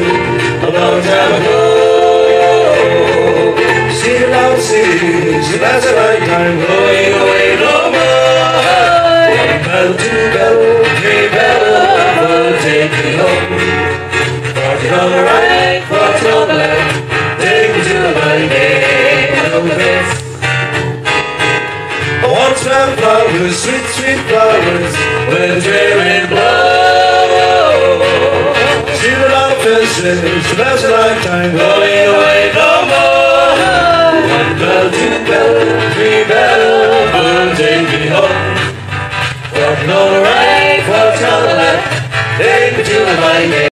a long time ago. See the long seas, that's a lifetime going away no more. One bell, two bell, three bell, will take me home. 14 on the right, 14 on the left, take me to my native place. Once found flowers, sweet, sweet flowers, where the dreary blow. See the long faces, that's a lifetime going away no more. One bell, two bell, three bell, will take me home. 14 on the right, 14 on the left, take me to my name.